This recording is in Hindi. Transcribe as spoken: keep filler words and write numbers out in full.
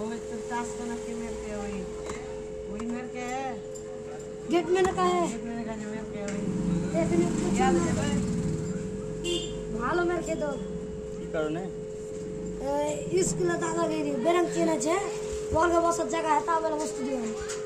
वो तो टास्क करना के मेरे के वही वही मेरे के है गेट में रखा है गेट में रखा है मेरे के वही एक मिनट याद है भाई भालो मेरे के तो की करने स्कूल दादा गई बेरंग चेना छे वर्ग बस जगह है ता वाला वस्तु दियो